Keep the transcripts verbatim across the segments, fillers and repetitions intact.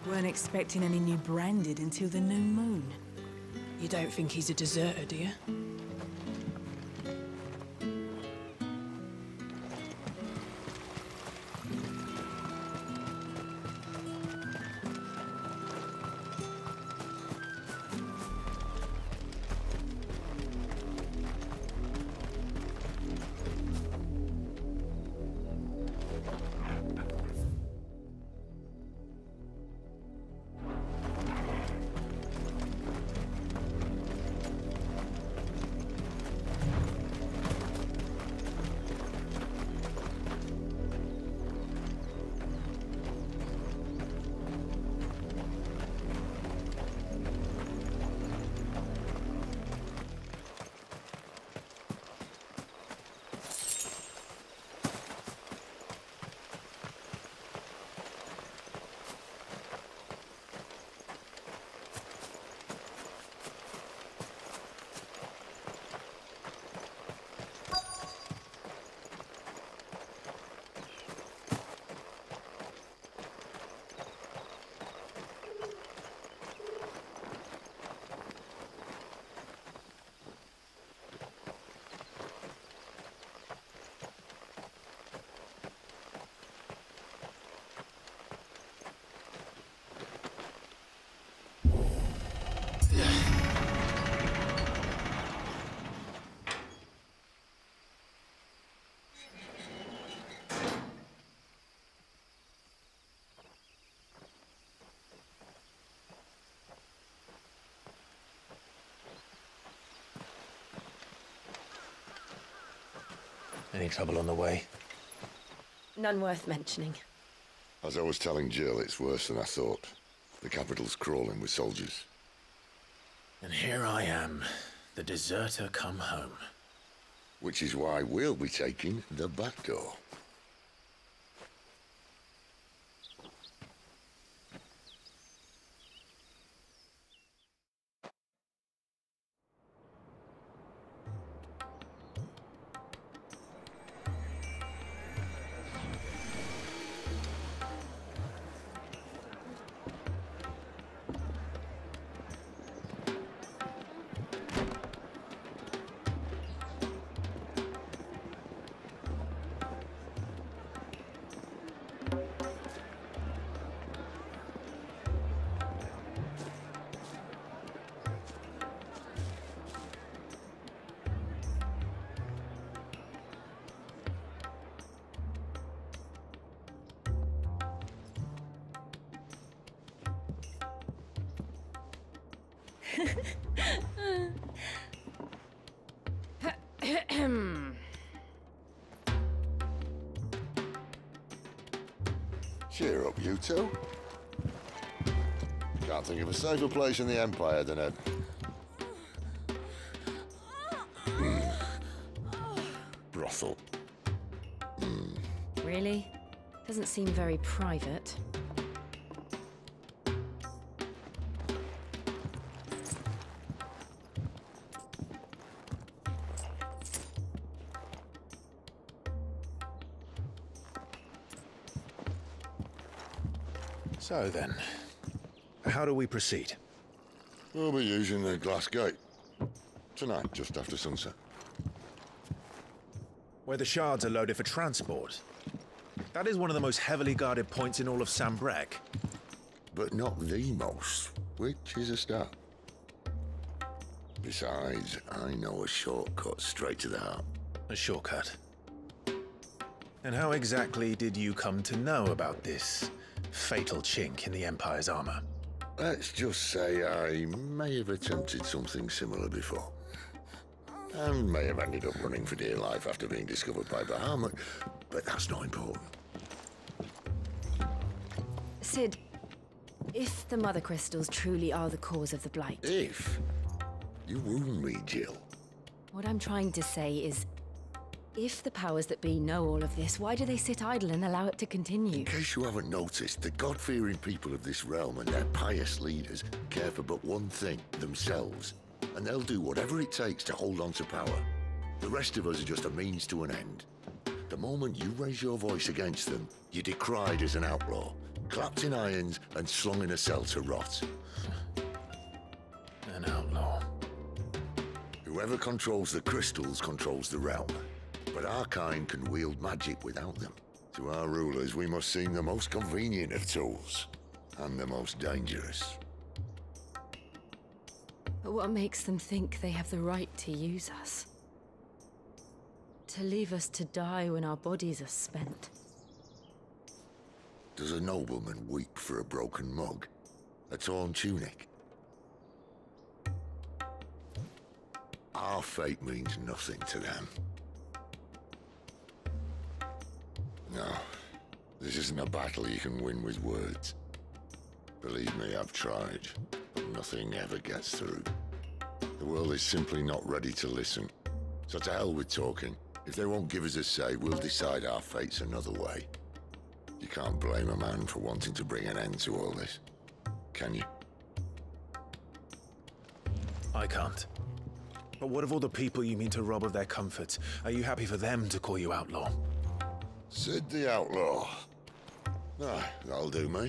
Weren't expecting any new branded until the new moon. You don't think he's a deserter, do you? Any trouble on the way? None worth mentioning. As I was telling Jill, it's worse than I thought. The capital's crawling with soldiers. And here I am, the deserter come home. Which is why we'll be taking the back door. Cheer up, you two. Can't think of a safer place in the Empire than a... Mm. brothel. Mm. Really? Doesn't seem very private. So then, how do we proceed? We'll be using the glass gate. Tonight, just after sunset. Where the shards are loaded for transport. That is one of the most heavily guarded points in all of Sambrec. But not the most, which is a start. Besides, I know a shortcut straight to the heart. A shortcut. And how exactly did you come to know about this fatal chink in the Empire's armor? Let's just say I may have attempted something similar before. And may have ended up running for dear life after being discovered by Bahamut, but that's not important. Sid, if the Mother Crystals truly are the cause of the Blight... If? You wound me, Jill. What I'm trying to say is, if the powers that be know all of this, why do they sit idle and allow it to continue? In case you haven't noticed, the God-fearing people of this realm and their pious leaders care for but one thing, themselves. And they'll do whatever it takes to hold on to power. The rest of us are just a means to an end. The moment you raise your voice against them, you're decried as an outlaw. clapped in irons and slung in a cell to rot. An outlaw. Whoever controls the crystals controls the realm, but our kind can wield magic without them. To our rulers, we must seem the most convenient of tools, and the most dangerous. But what makes them think they have the right to use us? To leave us to die when our bodies are spent? Does a nobleman weep for a broken mug? A torn tunic? Our fate means nothing to them. No, this isn't a battle you can win with words. Believe me, I've tried. Nothing ever gets through. The world is simply not ready to listen. So to hell with talking. If they won't give us a say, we'll decide our fates another way. You can't blame a man for wanting to bring an end to all this, can you? I can't. But what of all the people you mean to rob of their comforts? Are you happy for them to call you outlaw? Sid the Outlaw. Ah, that'll do me.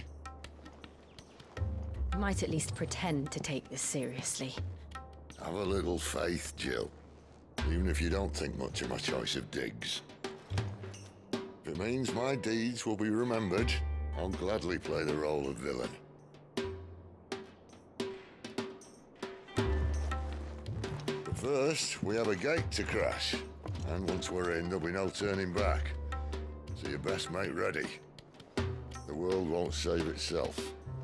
You might at least pretend to take this seriously. Have a little faith, Jill. Even if you don't think much of my choice of digs. If it means my deeds will be remembered, I'll gladly play the role of villain. But first, we have a gate to crash. And once we're in, there'll be no turning back. So you best make ready. The world won't save itself.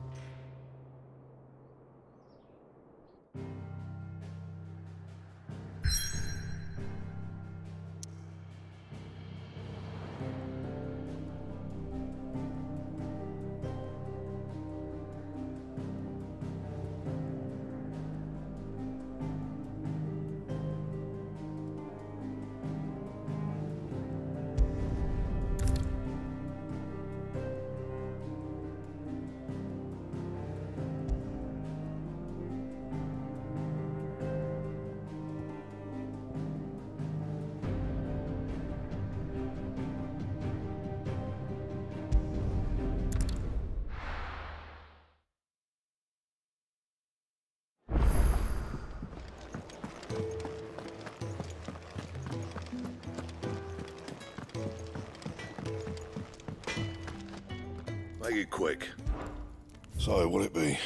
Make it quick. So, what'll it be?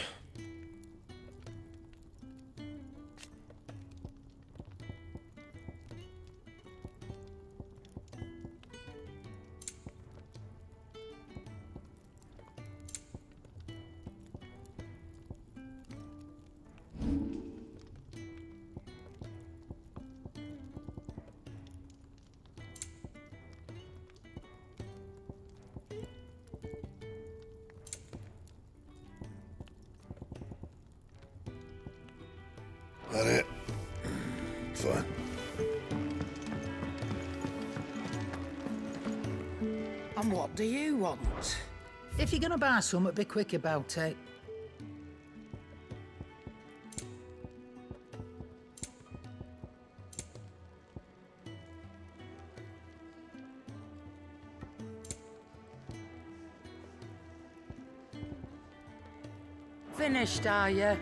That it? Fine. And what do you want? If you're gonna buy some, be quick about it. Finished, are you?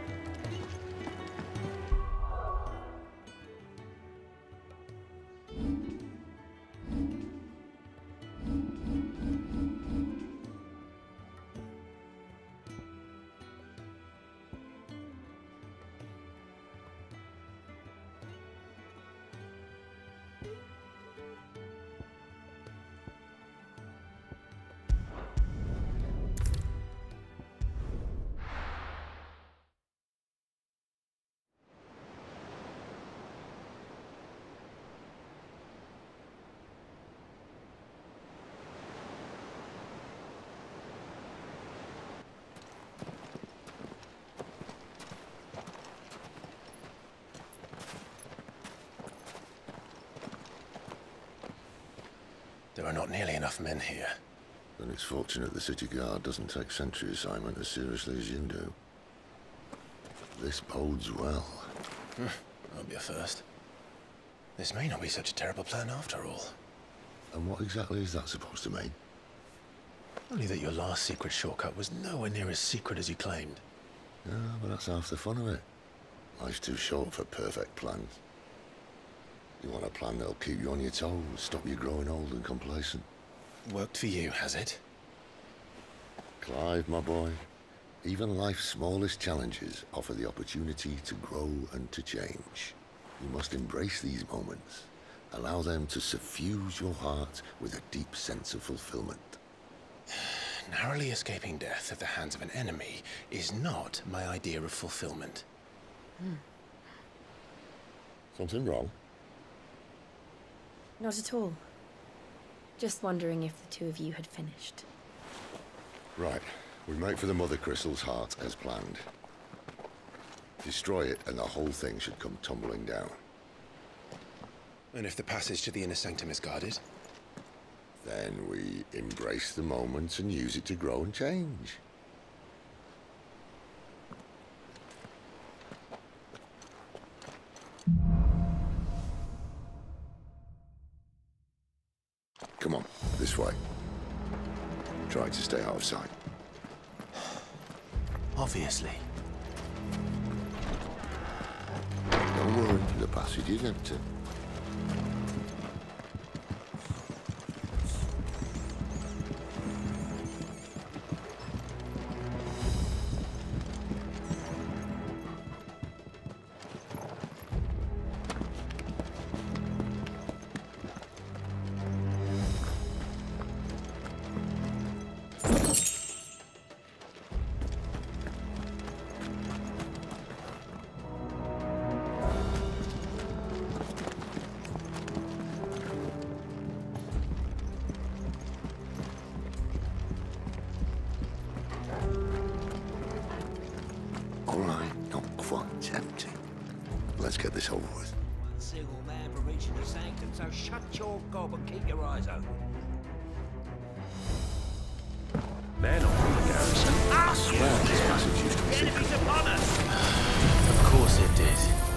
There are not nearly enough men here. Then it's fortunate the city guard doesn't take sentry assignment as seriously as you do. This bodes well. That'll be a first. This may not be such a terrible plan after all. And what exactly is that supposed to mean? Only that your last secret shortcut was nowhere near as secret as you claimed. Yeah, but that's half the fun of it. Life's too short for perfect plans. You want a plan that'll keep you on your toes, stop you growing old and complacent. Worked for you, has it? Clive, my boy, even life's smallest challenges offer the opportunity to grow and to change. You must embrace these moments. Allow them to suffuse your heart with a deep sense of fulfillment. Narrowly escaping death at the hands of an enemy is not my idea of fulfillment. Hmm. Something wrong? Not at all. Just wondering if the two of you had finished. Right. We make for the Mother Crystal's heart as planned. Destroy it and the whole thing should come tumbling down. And if the passage to the inner sanctum is guarded? Then we embrace the moment and use it to grow and change. Come on, this way. Try to stay out of sight. Obviously. Don't worry, the passage is empty. Let's get this over with. One single man for reaching the sanctum, so shut your gob and keep your eyes open. They're not from the garrison. I swear this passage used to be secret. Enemies upon us! Of course it did.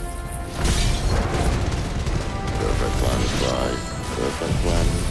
Perfect plans, Clive. Perfect plans.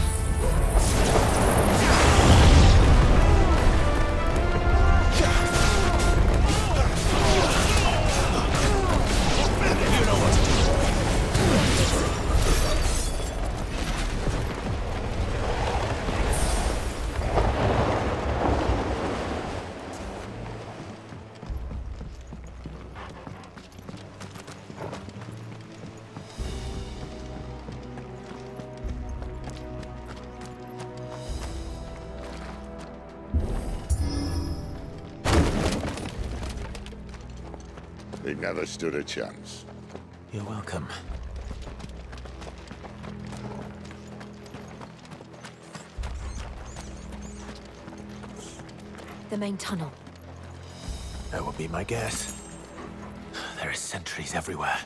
He never stood a chance. You're welcome. The main tunnel. That would be my guess. There are sentries everywhere.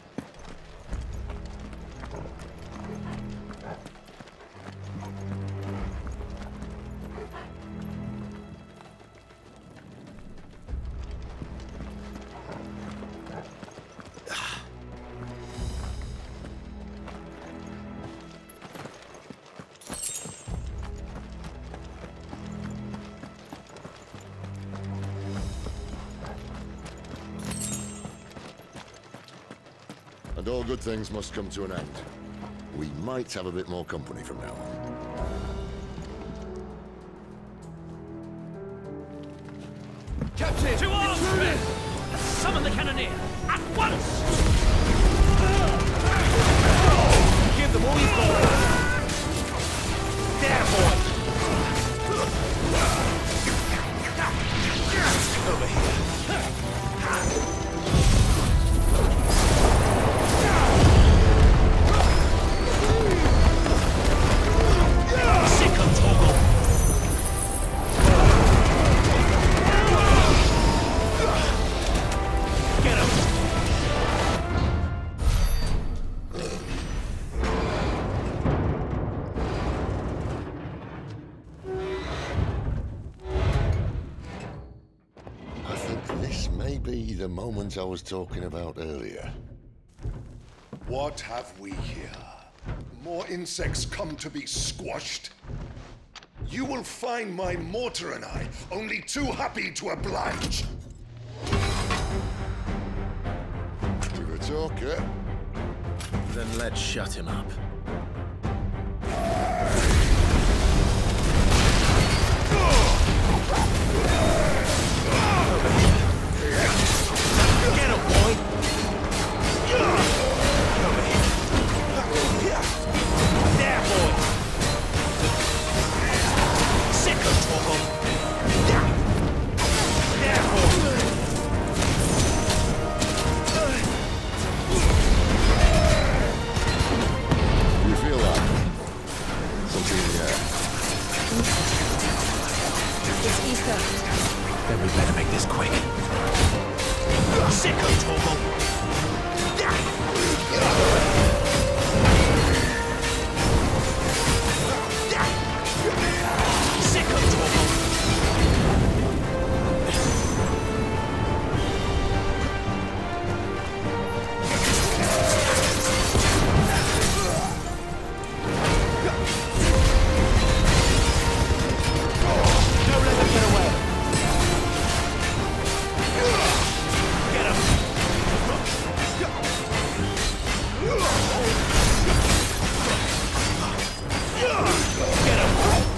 And all good things must come to an end. We might have a bit more company from now on. Captain! To arms, men! Summon the cannoneer! At once! Give them all you've got! There, boy! Over here! The moment I was talking about earlier. What have we here? More insects come to be squashed? You will find my mortar and I only too happy to oblige. To the talk, eh? Then let's shut him up. Get him, boy! There, boy! Sick of trouble! There, boy! You feel that? Something in the air. It's ether. Then we better make this quick. Sick of trouble! Sick of trouble! Don't let them get away! Get him! Get him!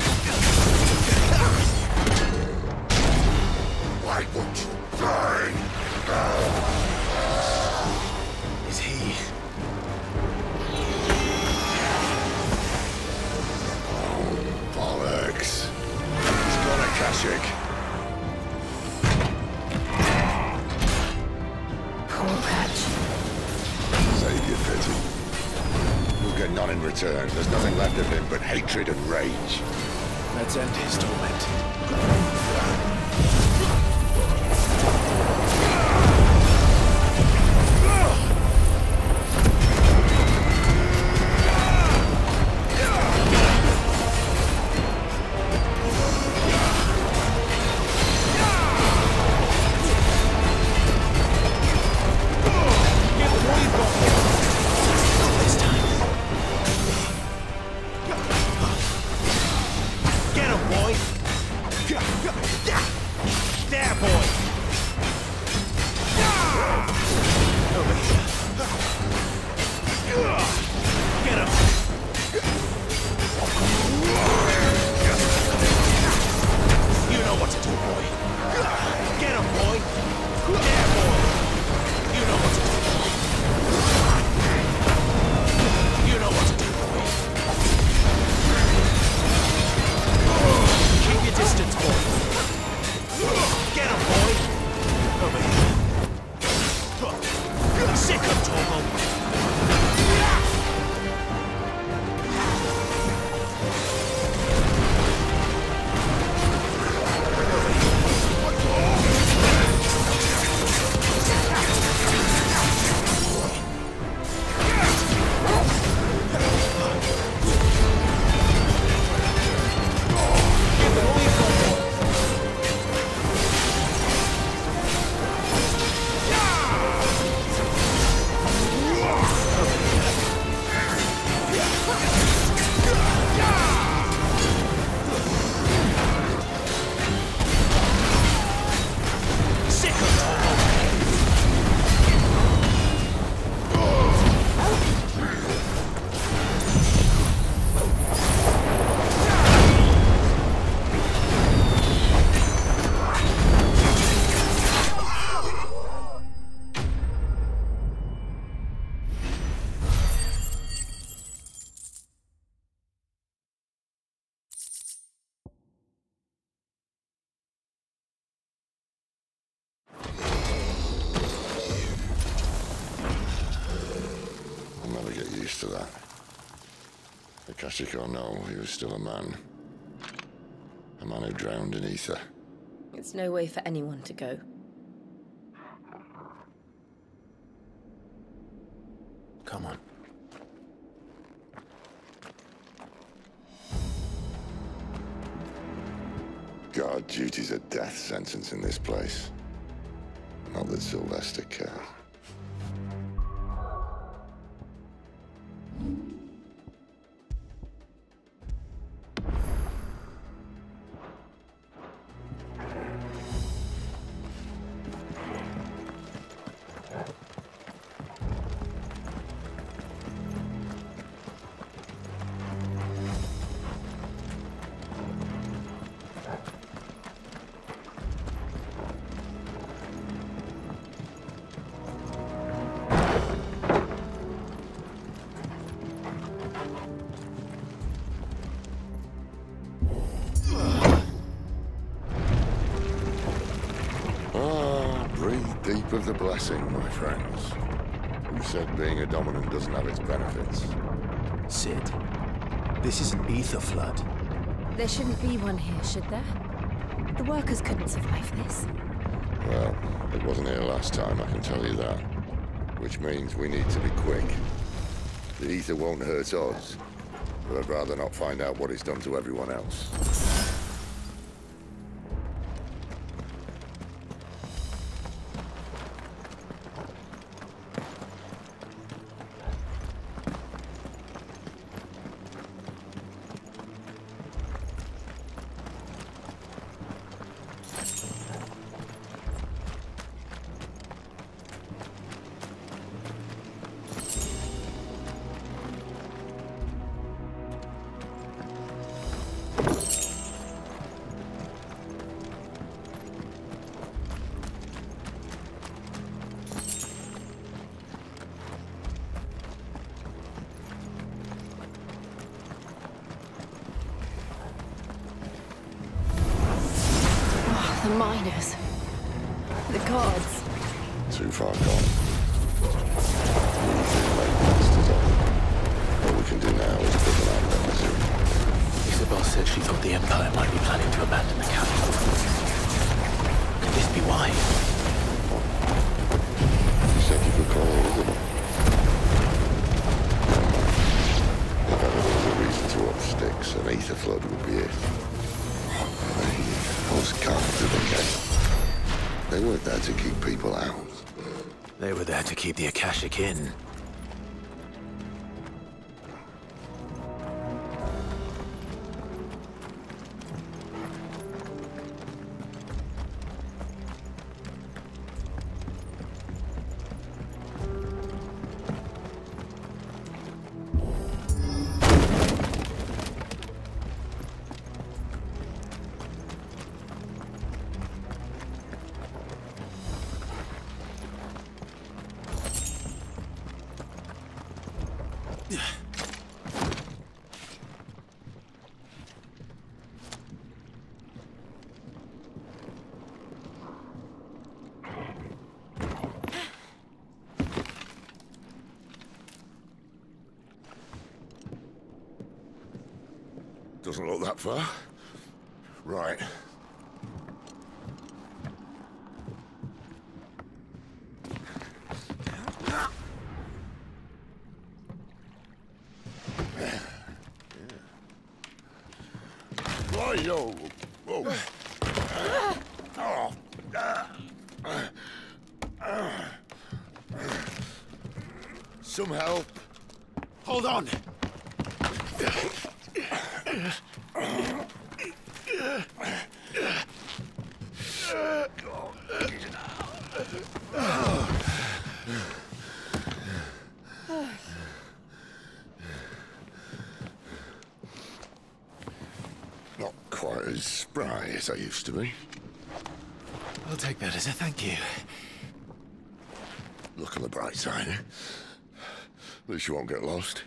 Why won't you die? Is he? Bollocks. He's got a Kashyyyk. Poor Patch. Save your pity. You'll get none in return. There's nothing left of him but hatred and rage. Let's end his torment. This time. Get him, boy! There, boy! Over here. Get him! You know what to do, boy. Get him, boy! There, boy! You know what to do, boy. You know what to do, boy. Keep your distance, boy. Get him, boy! Over here. Sick of trouble. To that. The Kashyyyk or no, he was still a man. A man who drowned in ether. It's no way for anyone to go. Come on. God, duty's a death sentence in this place. Not that Sylvester cares. of the blessing, my friends. Who said being a dominant doesn't have its benefits? Sid, this is an ether flood. There shouldn't be one here, should there? The workers couldn't survive this. Well, it wasn't here last time, I can tell you that. Which means we need to be quick. The ether won't hurt us, but I'd rather not find out what it's done to everyone else. The miners. The gods. Too far gone. What we can do now is put them out of misery. Isabel said she thought the Empire might be planning to abandon the capital. Could this be why? You said you could call her Isabel. If ever there was a reason to up sticks, an ether flood would be it. Those carpenters again. They weren't there to keep people out. They were there to keep the Akashic in. Doesn't look that far. Right. Right, yo. Whoa. Some help. Hold on. Not quite as spry as I used to be. I'll take that as a thank you. Look on the bright side, eh? At least you won't get lost.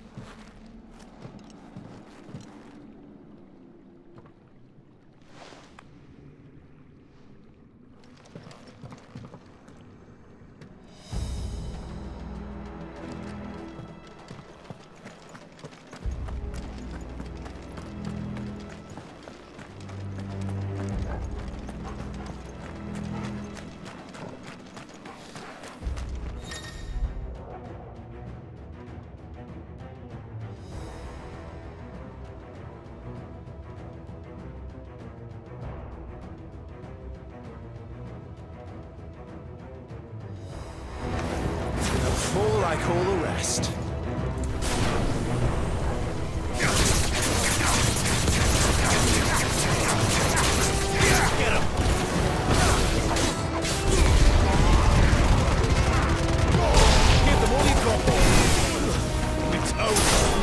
Fall like all the rest. Get him! Give them all you've got, boy. It's over.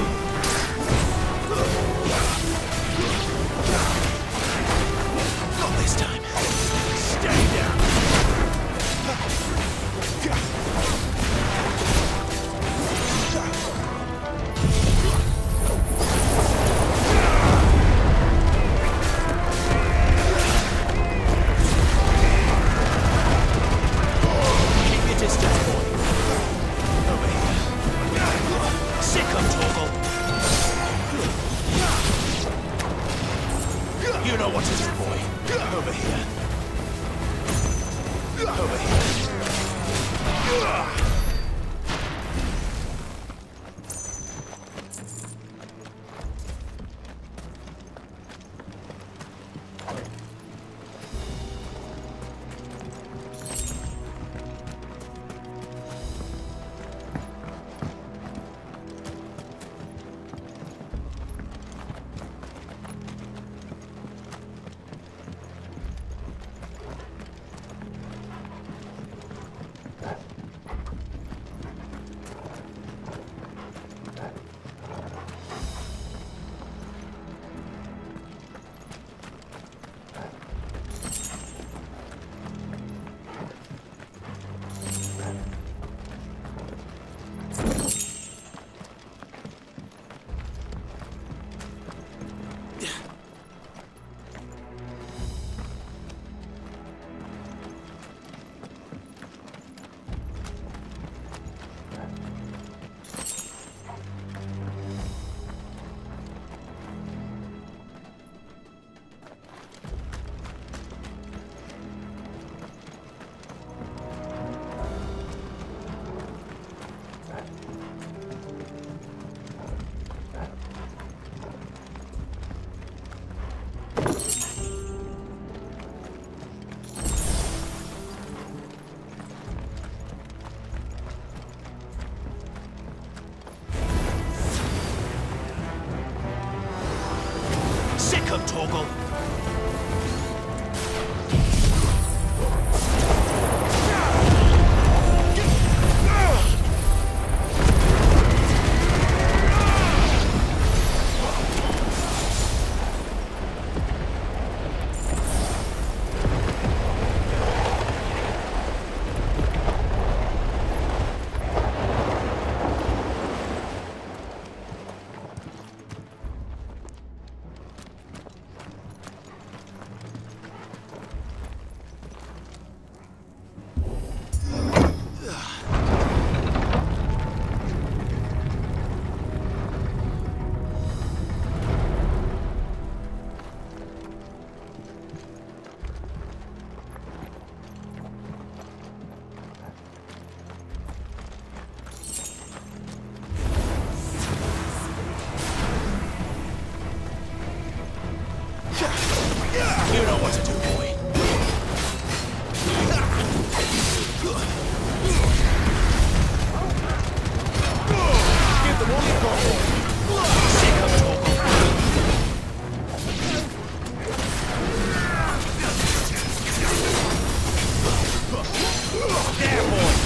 Not this time. Stay down. Torgal. You know what to do, boy. Give them all you've got, boy. Sick of Torgal. There, boy.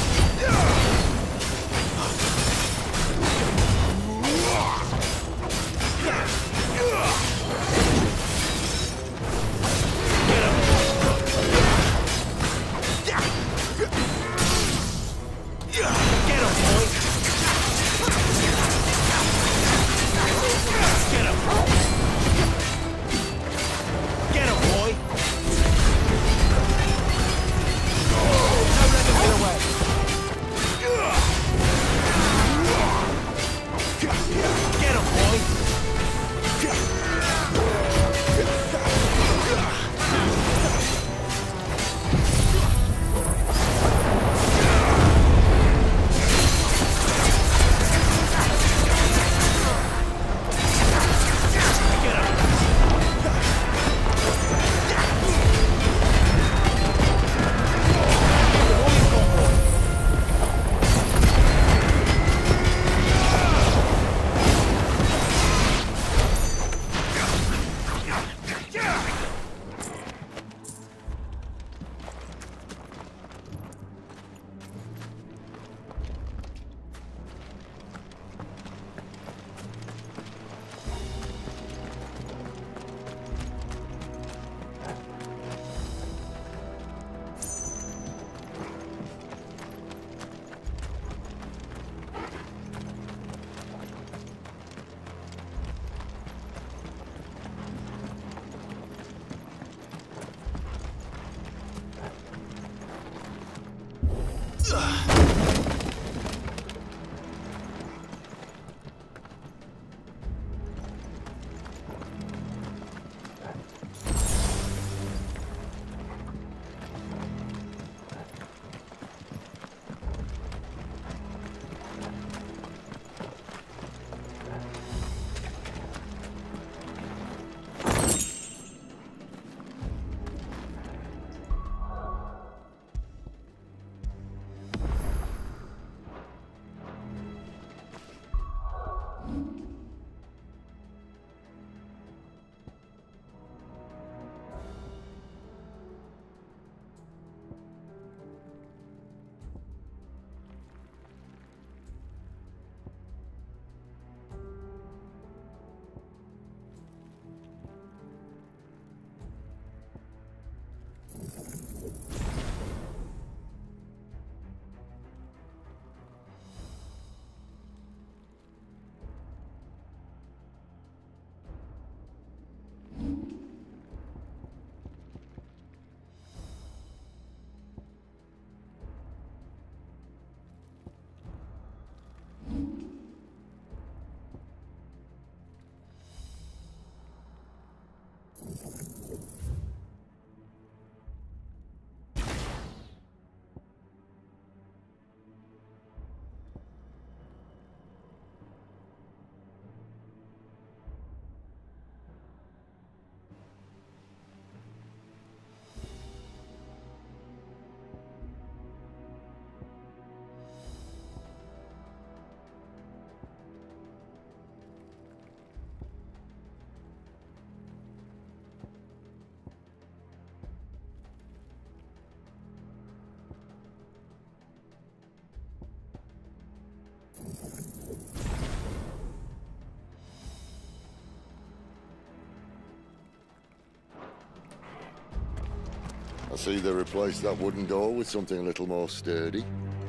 I see they replaced that wooden door with something a little more sturdy.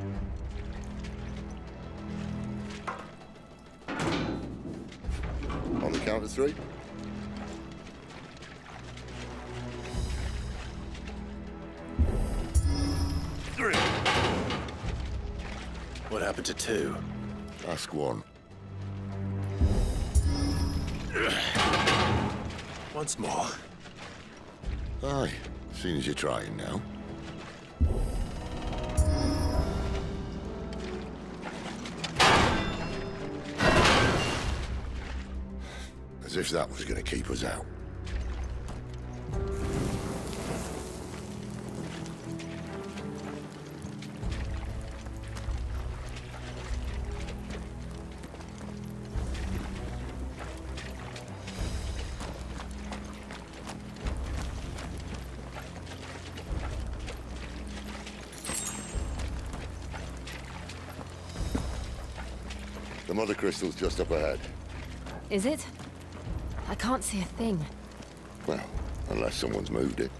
On the count of three. Three. What happened to two? Ask one. Once more. Aye, seeing as you're trying now. As if that was going to keep us out. The mother crystal's just up ahead. Is it? I can't see a thing. Well, unless someone's moved it.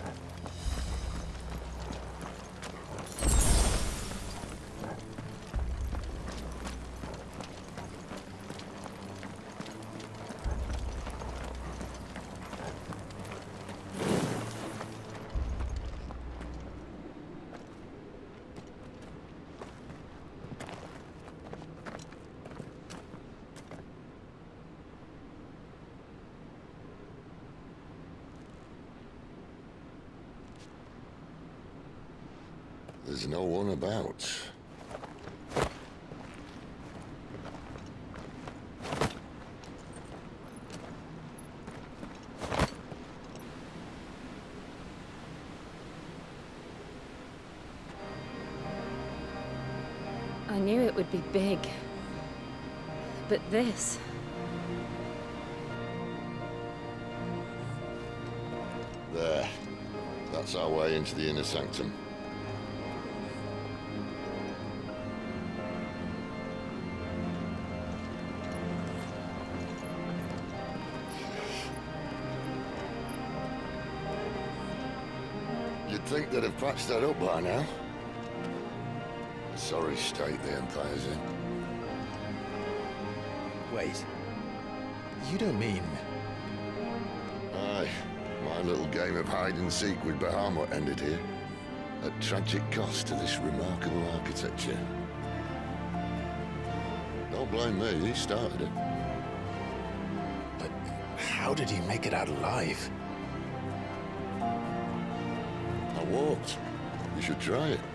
There's no one about. I knew it would be big. But this... There. That's our way into the inner sanctum. You'd think they'd have patched that up by now. Sorry state the Empire's in. Wait. You don't mean... Aye. My little game of hide-and-seek with Bahamut ended here. At tragic cost to this remarkable architecture. Don't blame me, he started it. But how did he make it out alive? I walked. You should try it.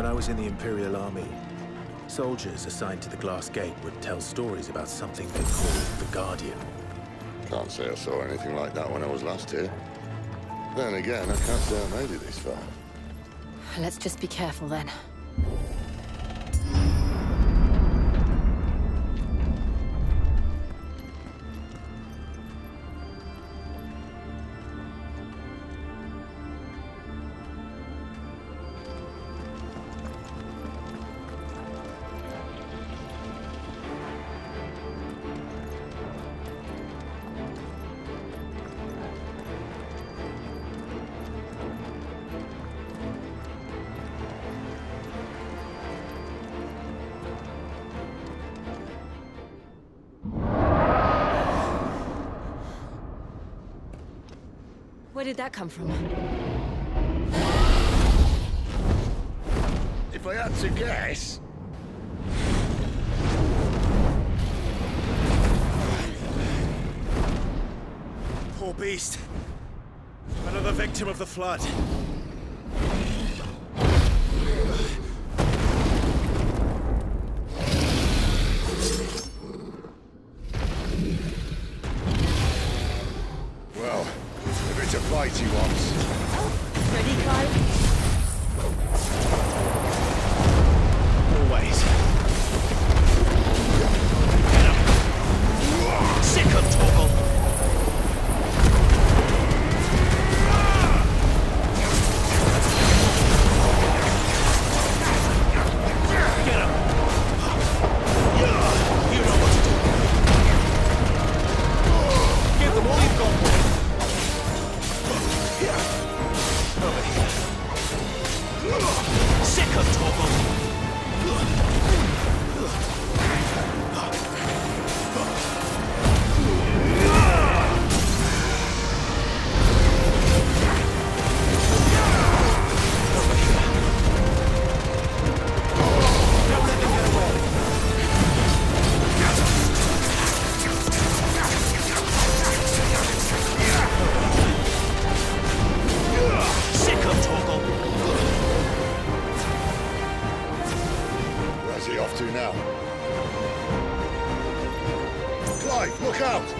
When I was in the Imperial Army, soldiers assigned to the Glass Gate would tell stories about something they called the Guardian. Can't say I saw anything like that when I was last here. Then again, I can't say I made it this far. Let's just be careful then. Where did that come from? If I had to guess... Poor beast. Another victim of the flood. Well, if it's a fight he wants. Ready, Clive? Always. Get him! Sick of Torgal! Get him! You know what to do. Give them all you've got, boy. Over here. Sick of Torgal! Where's he off to now? Clive, look out!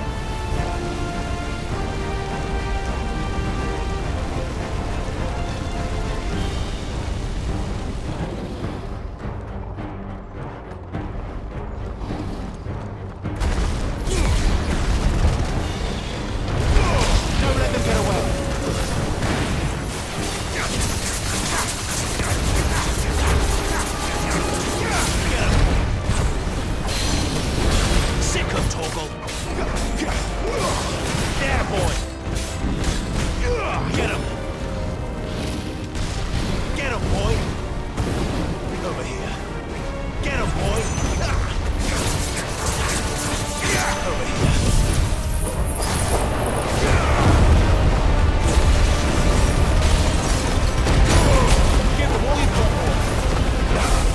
Don't let them get away! Sick of Torgal! There, boy! Get him! Get him, boy! Over here. Get him, boy! Over here. Give him all you've got, boy!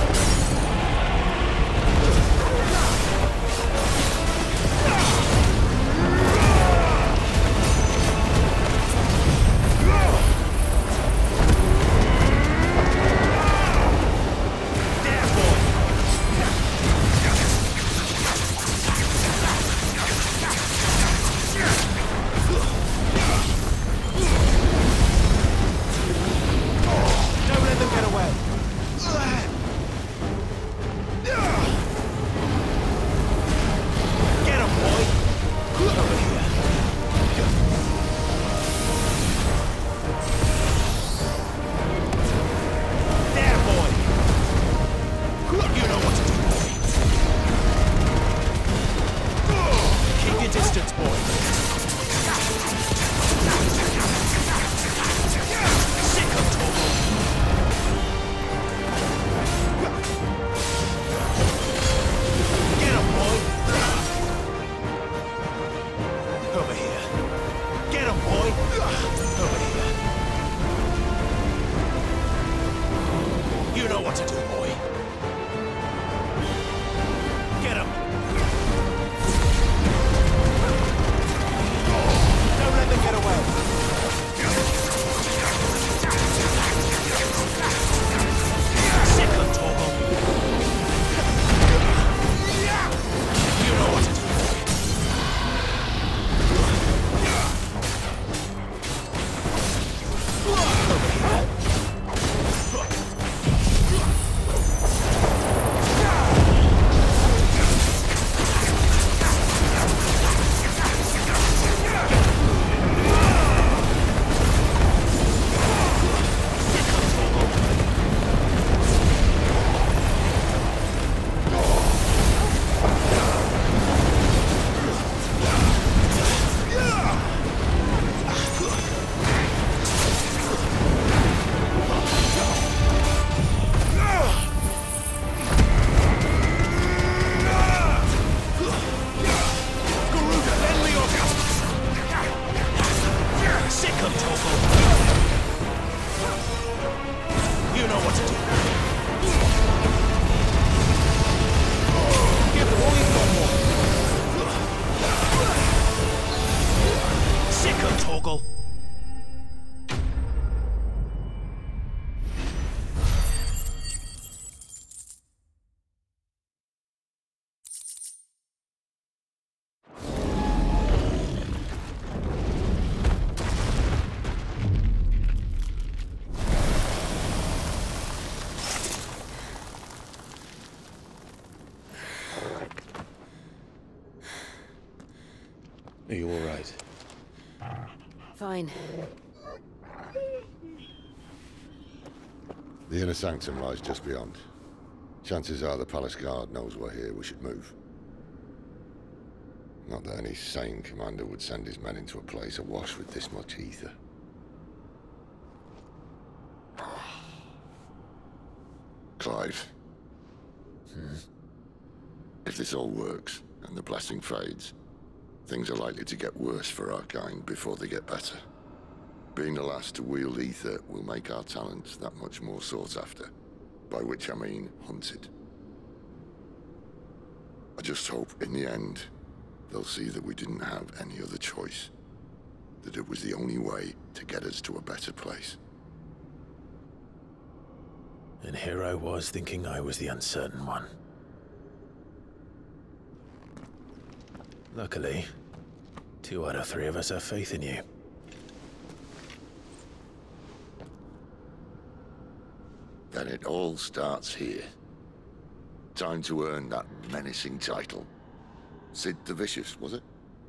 Don't let them get away. Get him, boy. Over here. There, boy. You know what to do, boy. Keep your distance, boy. Sick of Torgal. Get him, boy! Over here. Get him, boy! Over here. You know what to do, boy. Get him! Don't let them get away! Torgal. Are you all right? Fine. The inner sanctum lies just beyond. Chances are the palace guard knows we're here. We should move. Not that any sane commander would send his men into a place awash with this much ether. Clive. Hmm. If this all works, and the blessing fades, things are likely to get worse for our kind before they get better. Being the last to wield ether will make our talents that much more sought after, by which I mean hunted. I just hope, in the end, they'll see that we didn't have any other choice, that it was the only way to get us to a better place. And here I was thinking I was the uncertain one. Luckily, two out of three of us have faith in you. Then it all starts here. Time to earn that menacing title. Sid the Vicious, was it?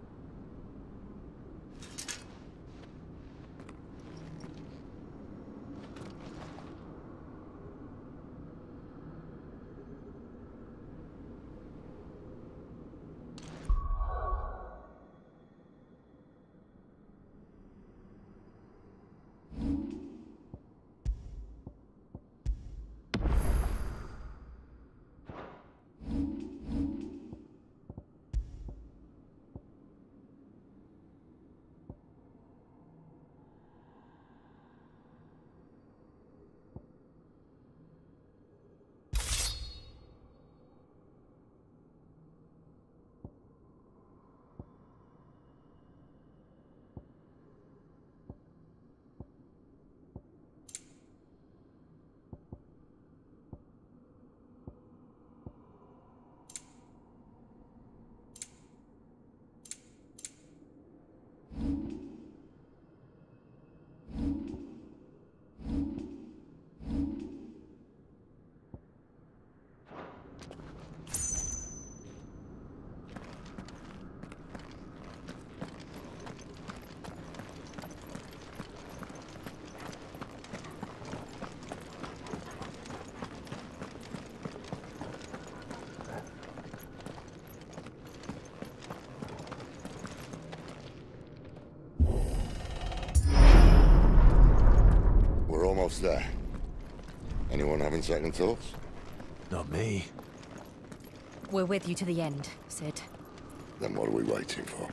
Almost there. Anyone having second thoughts? Not me. We're with you to the end, Sid. Then what are we waiting for?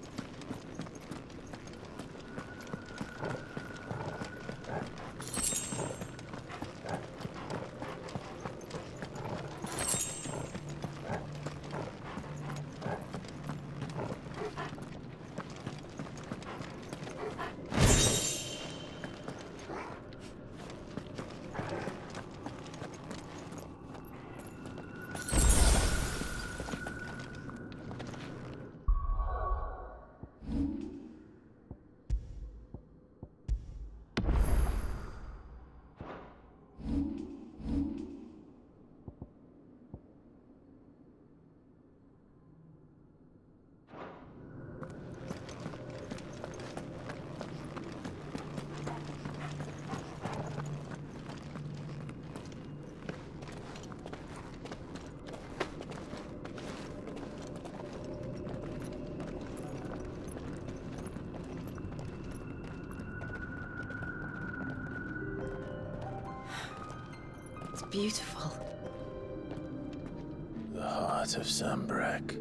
Beautiful. The heart of Sambrek.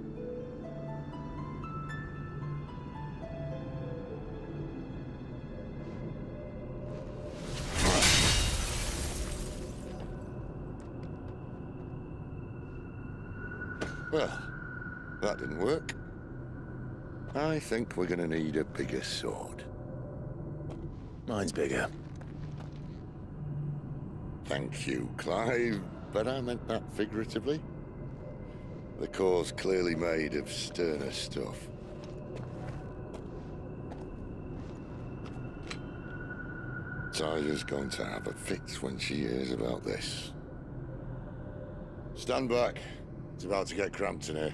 Well, that didn't work. I think we're gonna need a bigger sword. Mine's bigger. Thank you, Clive, but I meant that figuratively. The core's clearly made of sterner stuff. Tyler's going to have a fit when she hears about this. Stand back. It's about to get cramped in here.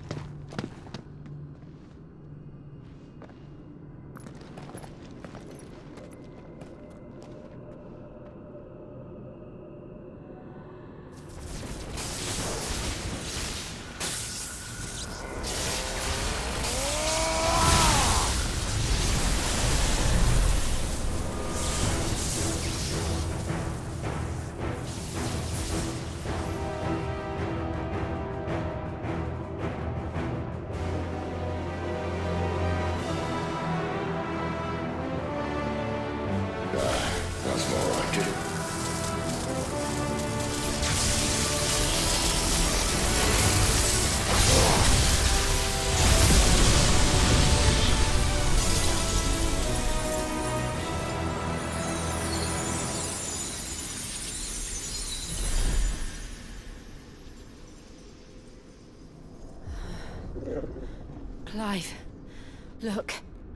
Clive, look.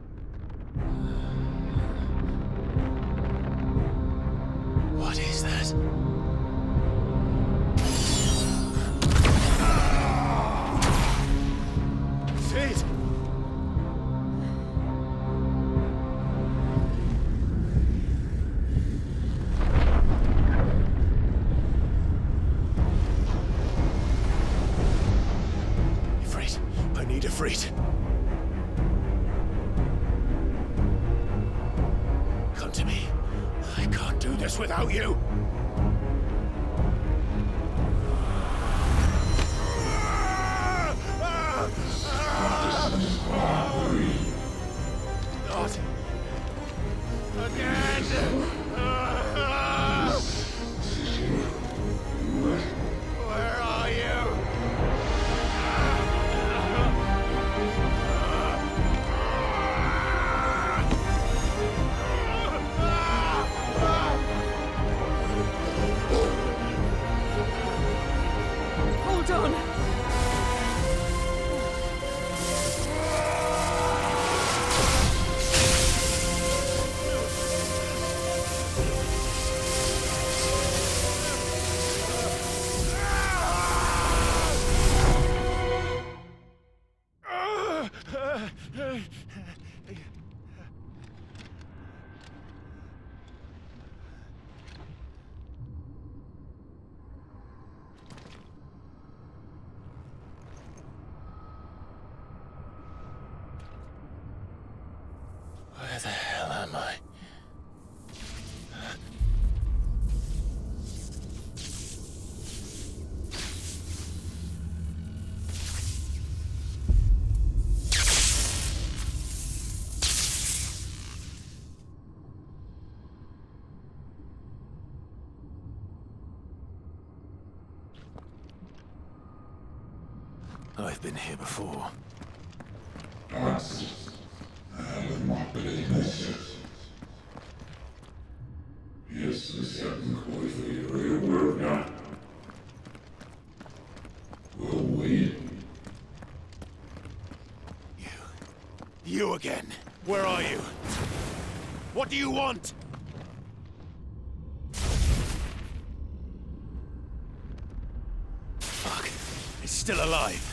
What is that? Sid! Ifrit, I need Ifrit. Come to me. I can't do this without you. Not again. Where are you? Hold on. Where the hell am I? I've been here before. You. You again. Where are you? What do you want? Fuck. It's still alive.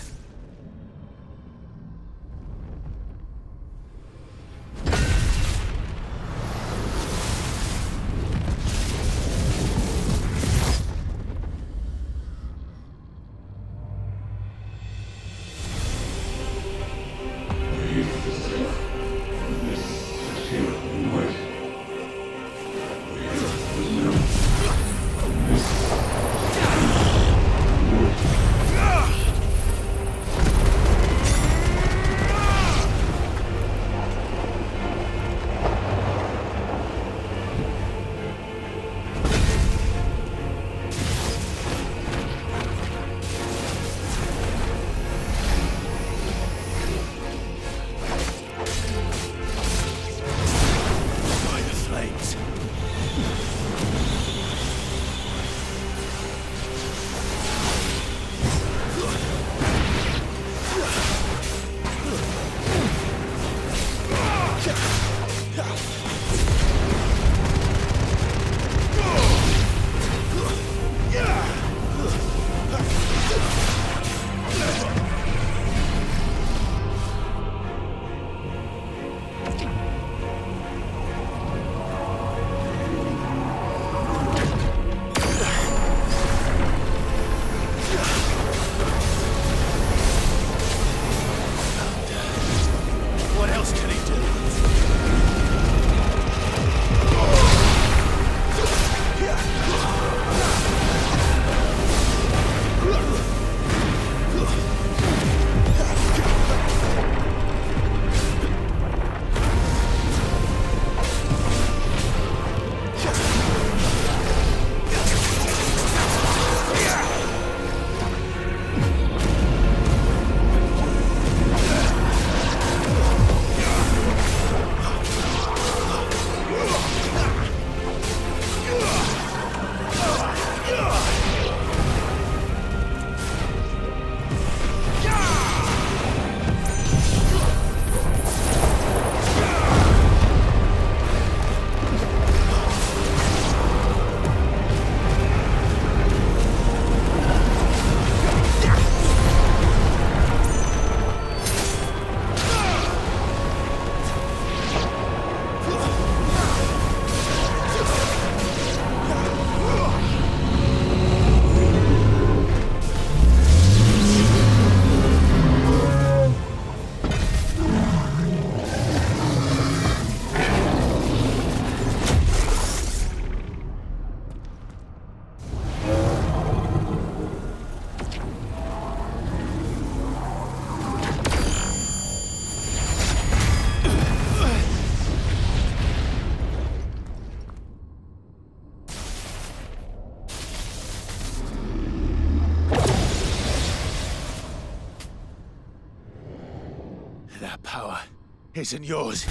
isn't yours.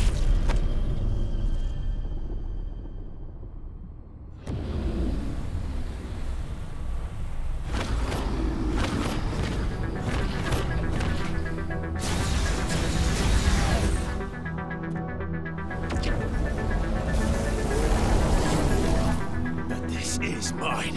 But this is mine.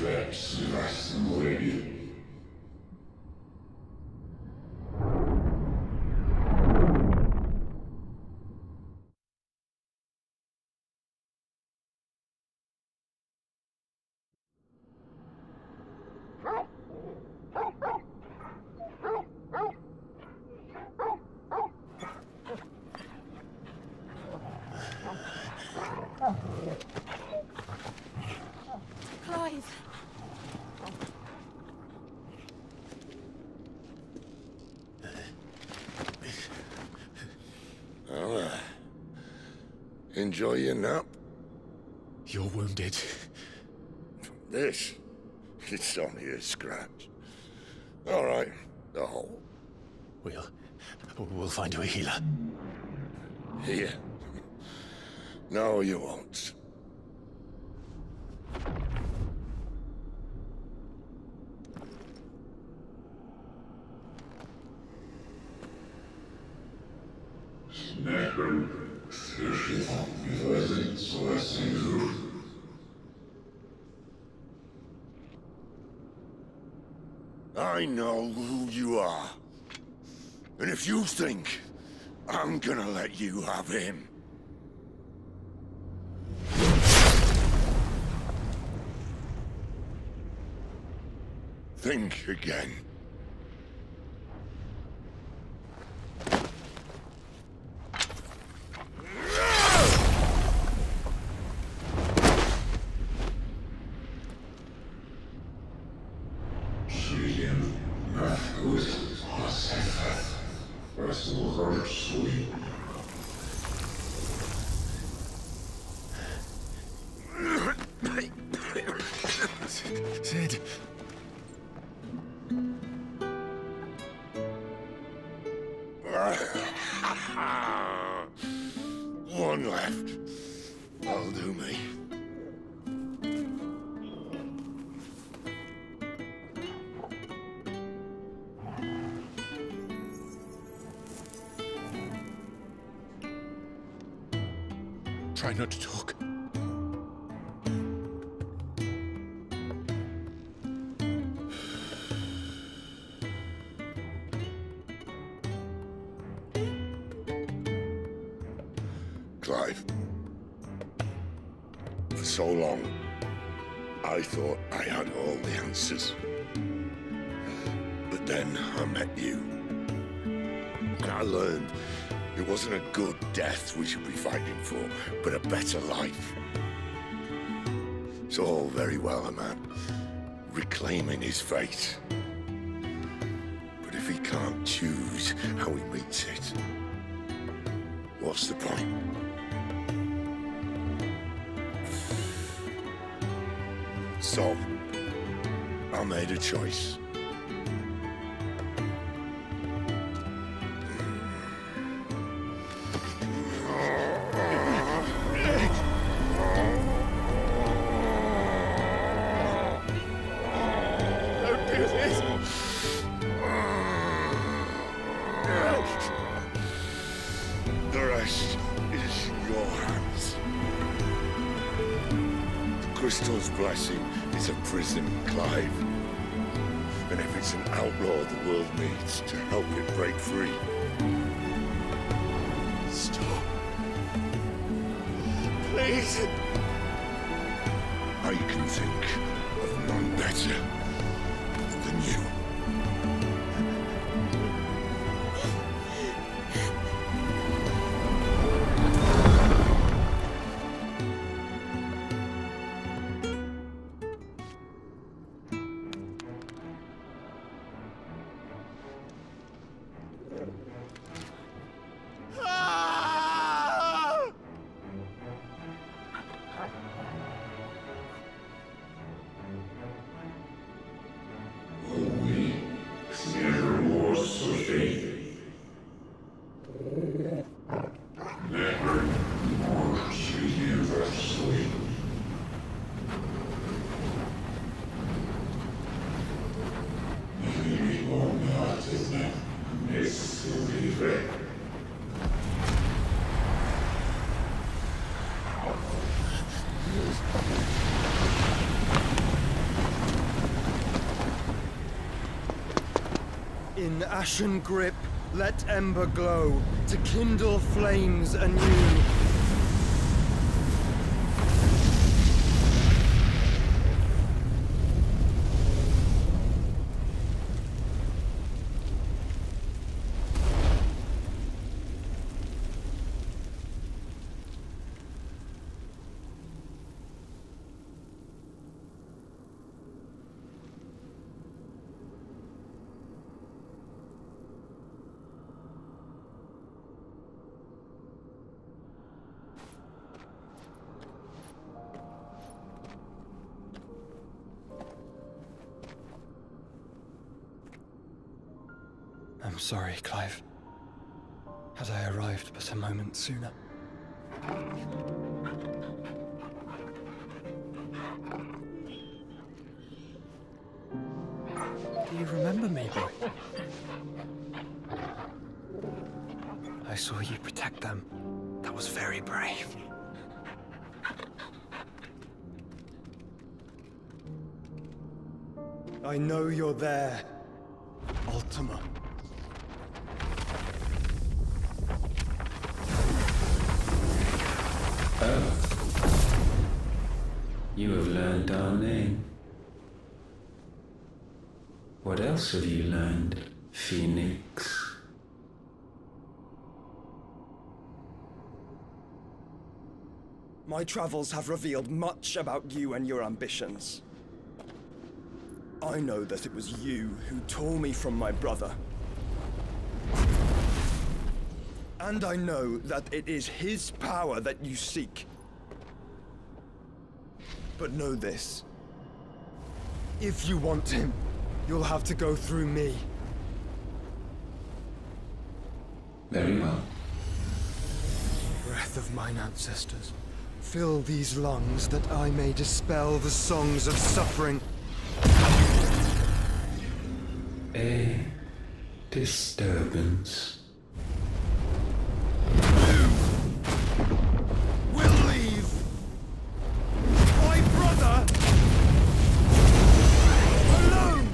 Clive! Well, uh, enjoy your nap? You're wounded. This? It's only a scratch. All right, the hole. We'll... we'll find you a healer. Here? No, you won't. I know who you are. And if you think I'm gonna let you have him... think again. Sid. One left. That'll do me. Try not to talk. Clive. For so long, I thought I had all the answers. But then I met you. And I learned it wasn't a good death we should be fighting for, but a better life. It's all very well, a man reclaiming his fate. But if he can't choose how he meets it, what's the point? So, I made a choice. Don't do this! The rest is in your hands. The crystal's blessing is a prison, Clive. And if it's an outlaw the world needs to help it break free... Stop. Please. I can think of none better than you. In ashen grip, let ember glow, to kindle flames anew. I'm sorry, Clive. Had I arrived but a moment sooner. Do you remember me, boy? I saw you protect them. That was very brave. I know you're there, Ultima. Oh. You have learned our name. What else have you learned, Phoenix? My travels have revealed much about you and your ambitions. I know that it was you who tore me from my brother. And I know that it is his power that you seek. But know this. If you want him, you'll have to go through me. Very well. Breath of mine ancestors, fill these lungs that I may dispel the songs of suffering. A disturbance. We'll leave! My brother! Alone!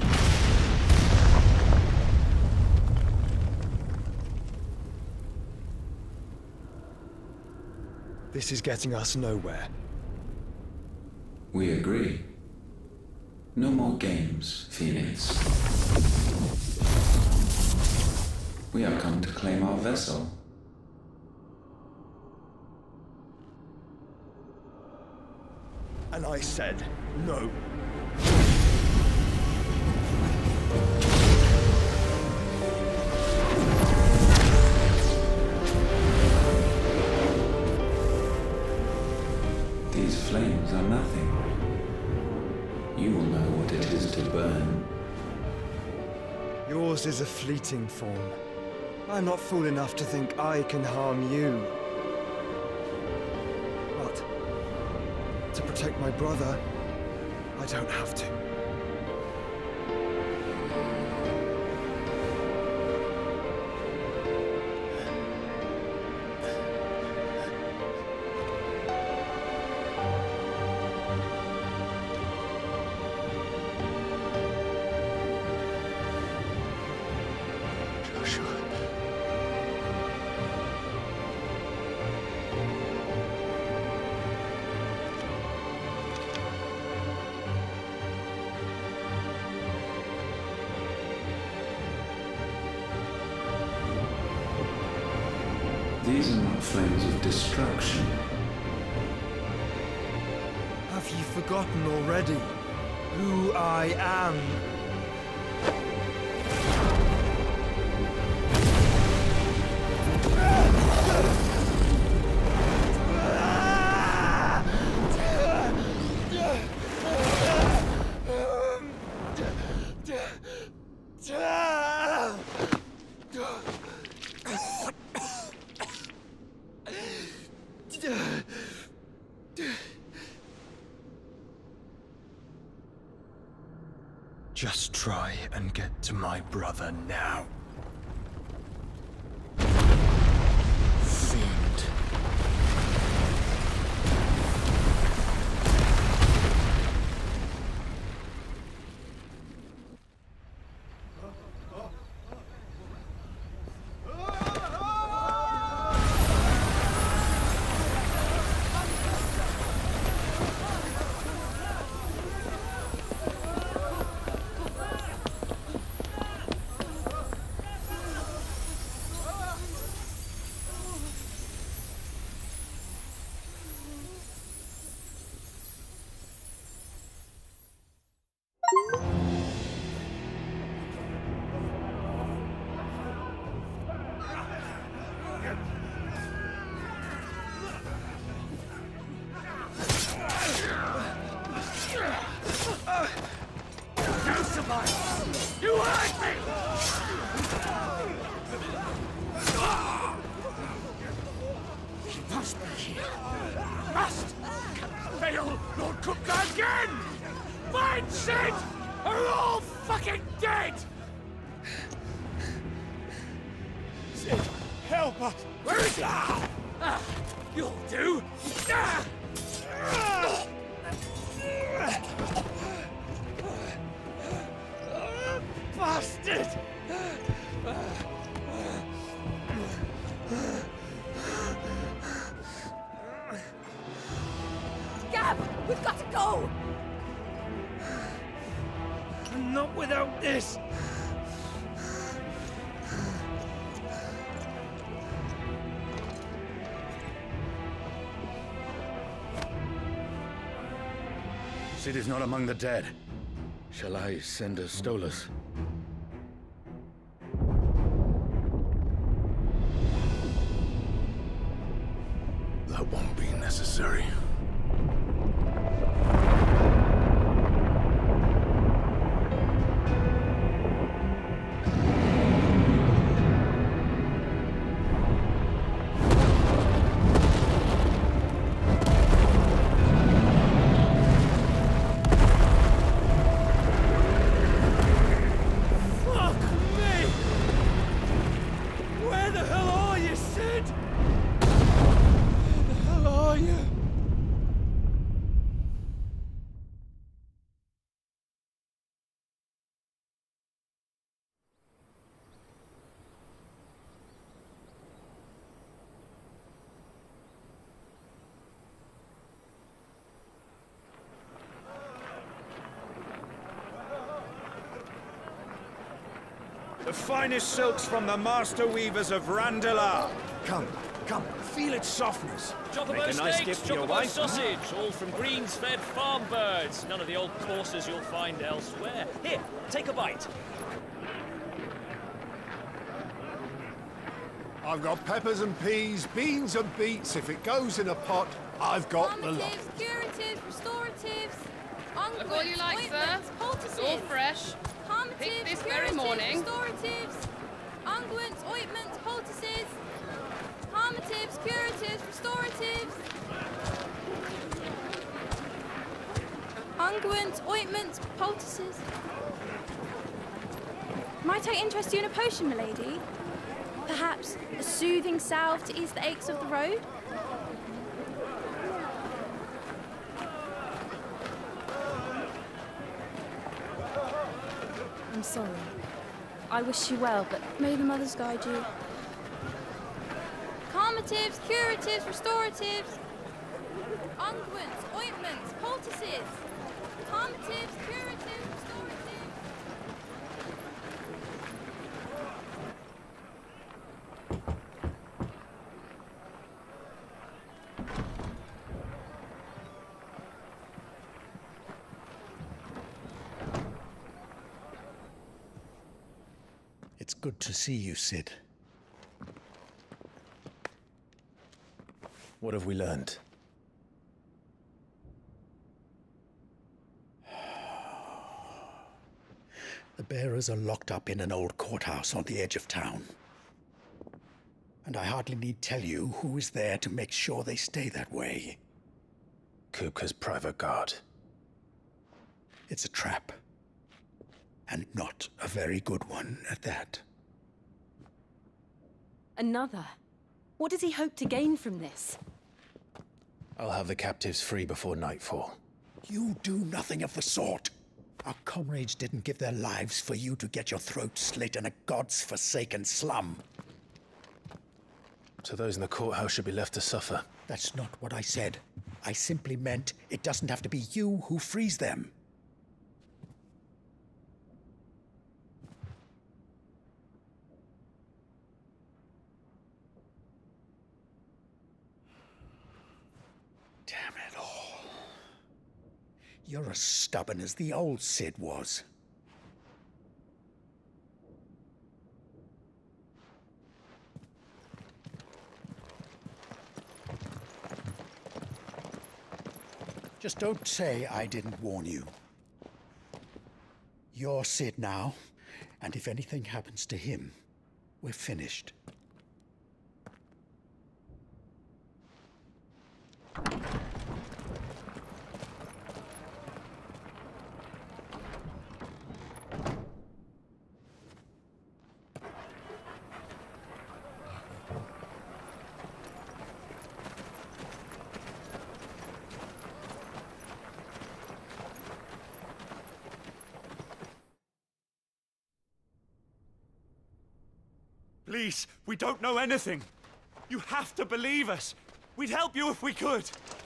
This is getting us nowhere. We agree. No more games, Phoenix. We have come to claim our vessel. And I said no. These flames are nothing. You will know what it is to burn. Yours is a fleeting form. I'm not fool enough to think I can harm you. But to protect my brother, I don't have to. These are not flames of destruction. Have you forgotten already who I am? Just try and get to my brother now. Fiend. must be here. Must! Can fail Lord Cookgar again! Mine, Sid, are all fucking dead! Sid, help us! Where is he? Ah, ah, you'll do! Ah. Ah. Bastard! Gab, we've got to go! Not without this! Sid is not among the dead. Shall I send a Stolas? That won't be necessary. The finest silks from the master weavers of Randalar. Come, come, feel its softness. Chocobo Make a nice steaks, gift for your chocobo wife. sausage, all from greens-fed farm birds. None of the old courses you'll find elsewhere. Here, take a bite. I've got peppers and peas, beans and beets. If it goes in a pot, I've got the lot. Formidable, curatives, restoratives, Look all you like, sir. ointments, poultices. It's all fresh. Picked this very morning. Restoratives, unguents, ointments, poultices, harmatives, curatives, restoratives, unguents, ointments, poultices. Might I interest you in a potion, milady? Perhaps a soothing salve to ease the aches of the road? I'm sorry. I wish you well, but may the mothers guide you. Calmatives, curatives, restoratives, unguents, ointments, poultices. Calmatives, curatives, restoratives. It's good to see you, Sid. What have we learned? The bearers are locked up in an old courthouse on the edge of town. And I hardly need tell you who is there to make sure they stay that way. Kupka's private guard. It's a trap. And not a very good one at that. Another? What does he hope to gain from this? I'll have the captives free before nightfall. You do nothing of the sort. Our comrades didn't give their lives for you to get your throat slit in a god's forsaken slum. So those in the courthouse should be left to suffer. That's not what I said. I simply meant it doesn't have to be you who frees them. Damn it all. You're as stubborn as the old Sid was. Just don't say I didn't warn you. You're Sid now, and if anything happens to him, we're finished. Please, we don't know anything. You have to believe us. We'd help you if we could.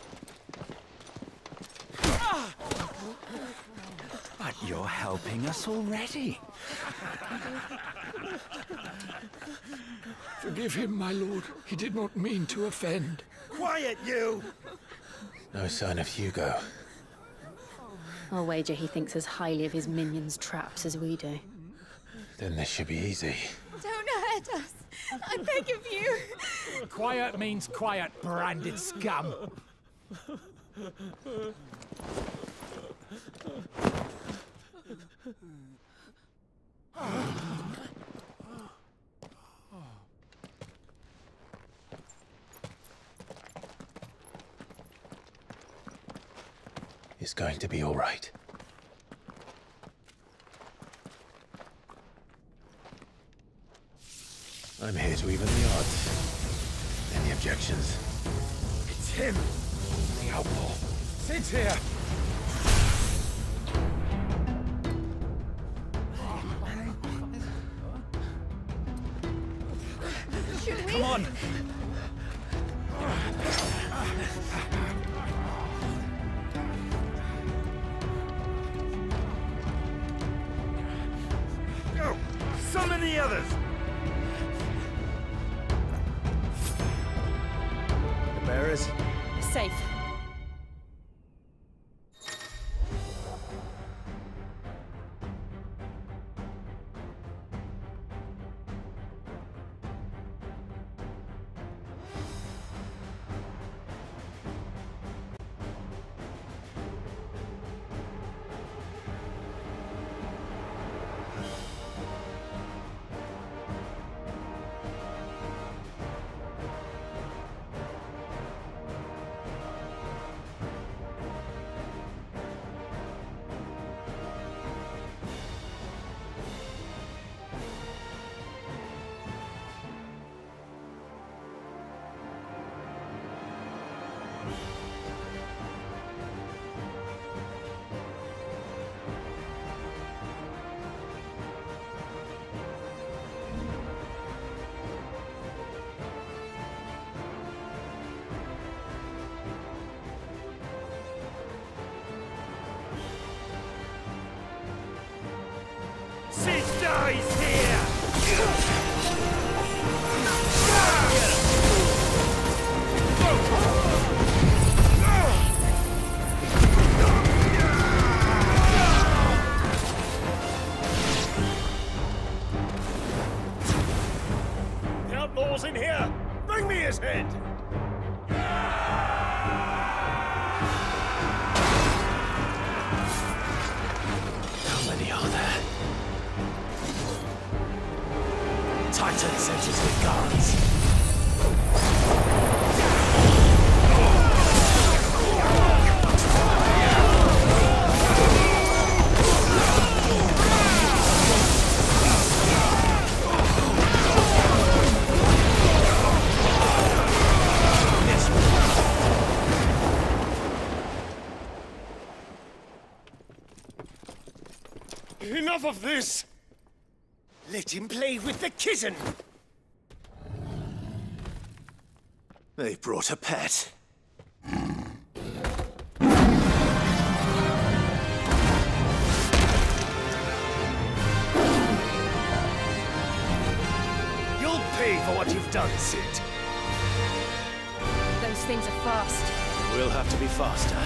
But you're helping us already. Forgive him, my lord. He did not mean to offend. Quiet, you! No sign of Hugo. I'll wager he thinks as highly of his minions' traps as we do. Then this should be easy. Don't hurt us. I beg of you. Quiet means quiet, branded scum. It's going to be all right. I'm here to even the odds. Any objections? It's him, the outlaw. Sit here. Should we? Come on. Go! Summon the others! The bearers? Safe. Sid dies here! The outlaw's in here! Bring me his head! How many are there? Titan sentries with guards. Enough of this! Let him play with the kitten! They brought a pet. You'll pay for what you've done, Sid. Those things are fast. We'll have to be faster.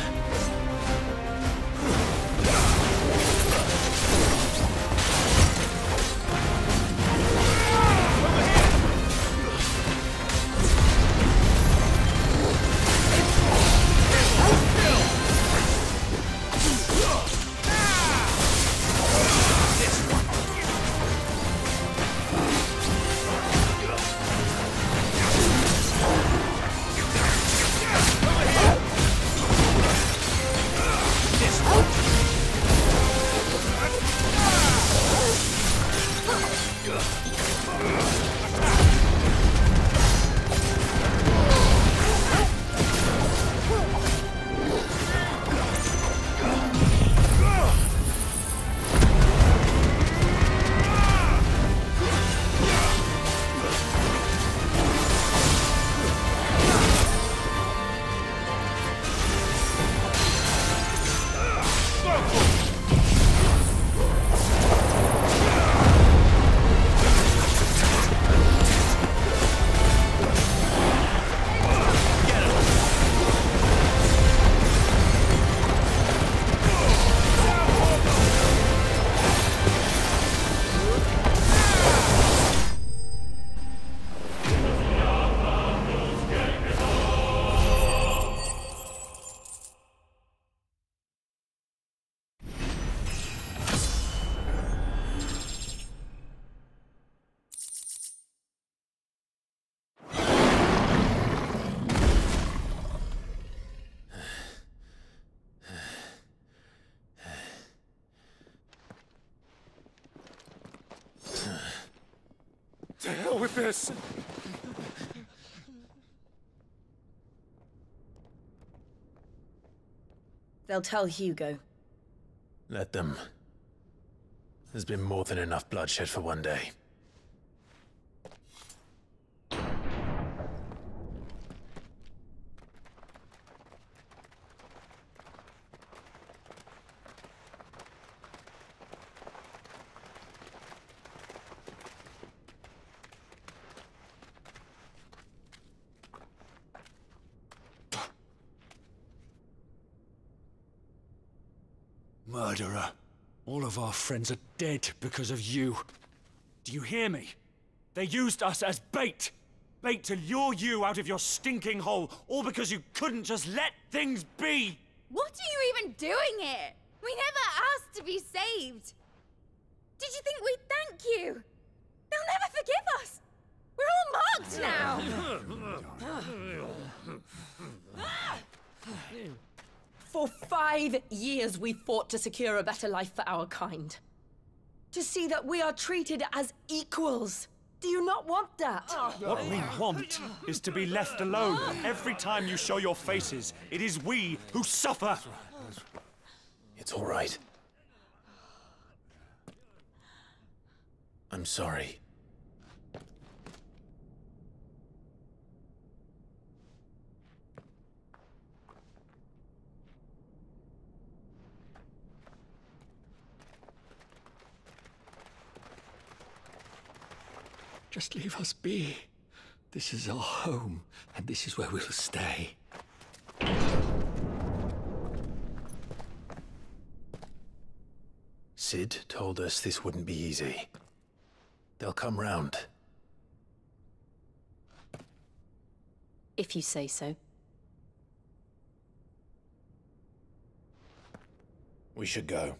This one. with this. They'll tell Hugo. Let them. There's been more than enough bloodshed for one day. Murderer. All of our friends are dead because of you. Do you hear me? They used us as bait. Bait to lure you out of your stinking hole, all because you couldn't just let things be. What are you even doing here? We never asked to be saved. Did you think we'd thank you? They'll never forgive us. We're all marked now. For five years we fought to secure a better life for our kind. To see that we are treated as equals. Do you not want that? What we want is to be left alone. Every time you show your faces, it is we who suffer. It's all right. I'm sorry. Just leave us be. This is our home, and this is where we'll stay. Sid told us this wouldn't be easy. They'll come round. If you say so. We should go.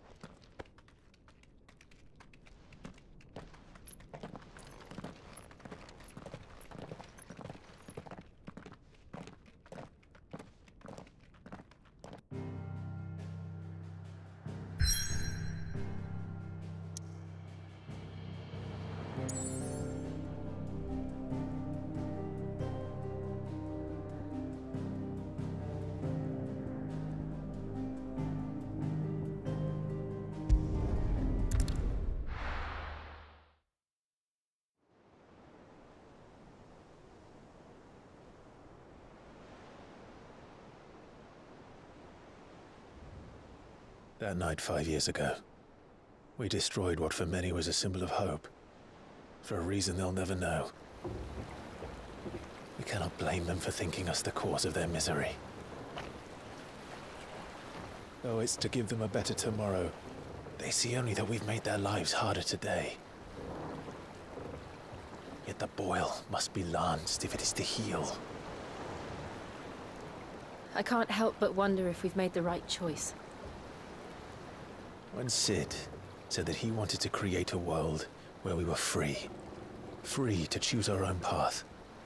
That night five years ago, we destroyed what for many was a symbol of hope. For a reason they'll never know. We cannot blame them for thinking us the cause of their misery. Though it's to give them a better tomorrow, they see only that we've made their lives harder today. Yet the boil must be lanced if it is to heal. I can't help but wonder if we've made the right choice. When Sid said that he wanted to create a world where we were free, free to choose our own path,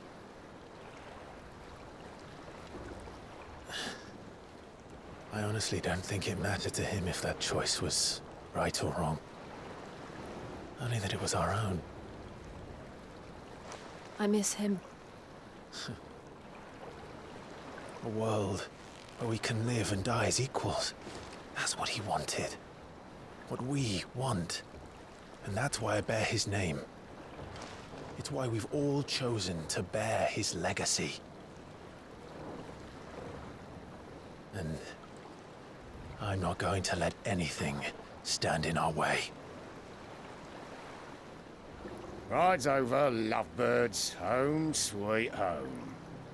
I honestly don't think it mattered to him if that choice was right or wrong. Only that it was our own. I miss him. A world where we can live and die as equals. That's what he wanted. What we want. And that's why I bear his name. It's why we've all chosen to bear his legacy. And I'm not going to let anything stand in our way. Rides over, lovebirds. Home, sweet home.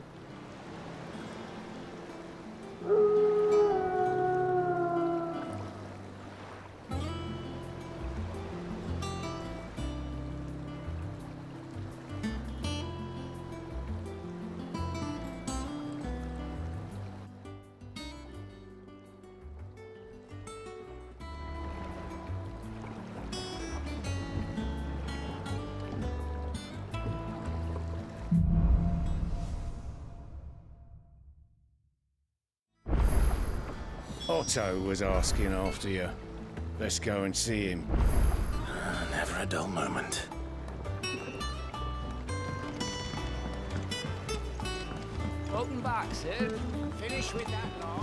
Otto was asking after you. Let's go and see him. Never a dull moment. Welcome back, sir. Finish with that lot.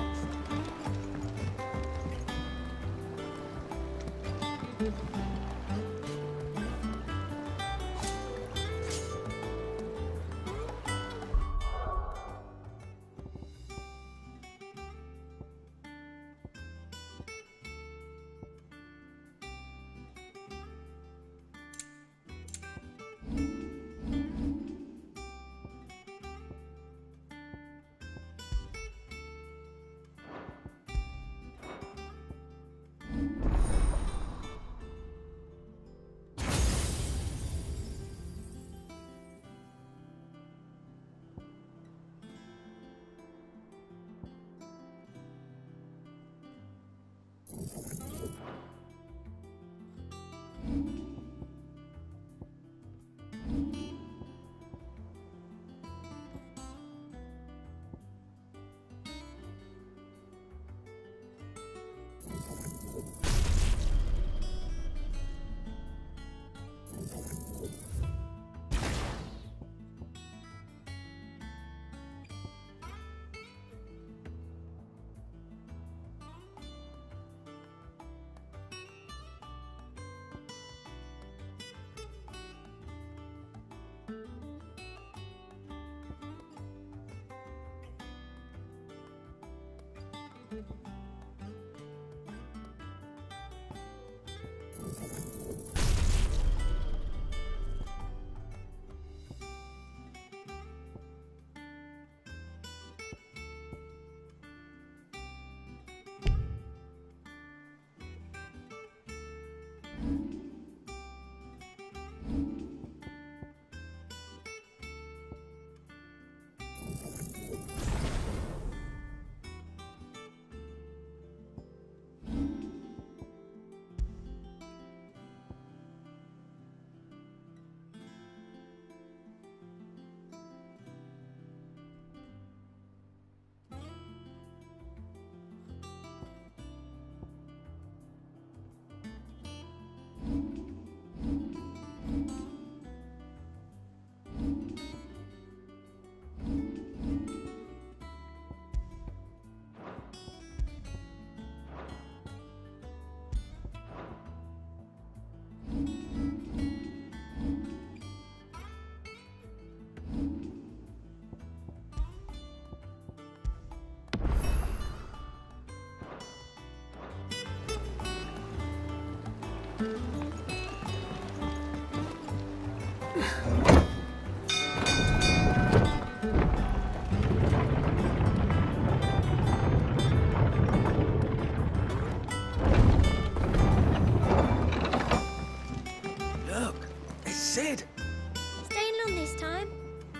Sid! Staying long this time?